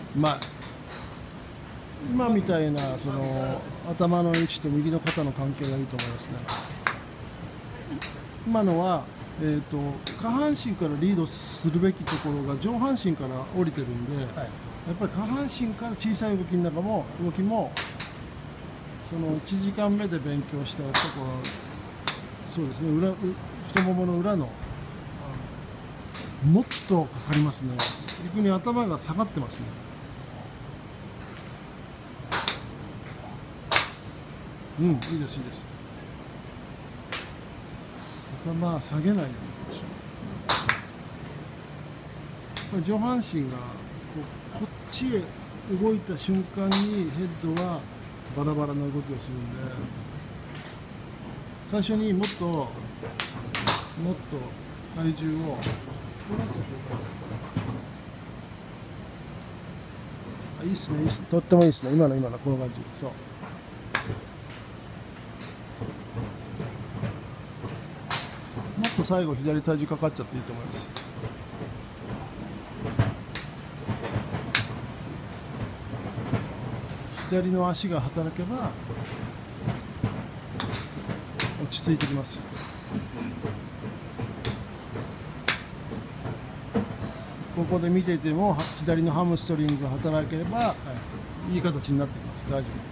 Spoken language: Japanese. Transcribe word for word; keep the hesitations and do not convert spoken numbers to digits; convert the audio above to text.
まあ今みたいなその頭の位置と右の肩の関係がいいと思いますね。今のは、えーと、下半身からリードするべきところが上半身から降りてるんで、はい、やっぱり下半身から小さい動きの中も動きもそのいちじかんめで勉強したところ、そうですね、裏太ももの裏のもっとかかりますね。逆に頭が下がってますね。うん、いいですいいです。頭下げないようにしましょう。上半身がこうこっちへ動いた瞬間にヘッドはバラバラな動きをするんで、最初にもっともっと体重をどうなったでしょうか。あ、いいっすね、いいっすね、とってもいいっすね。今の今のこの感じ。そう。もっと最後左体重かかっちゃっていいと思います。左の足が働けば落ち着いてきます。ここで見ていても左のハムストリングが働けばいい形になってきます。大丈夫。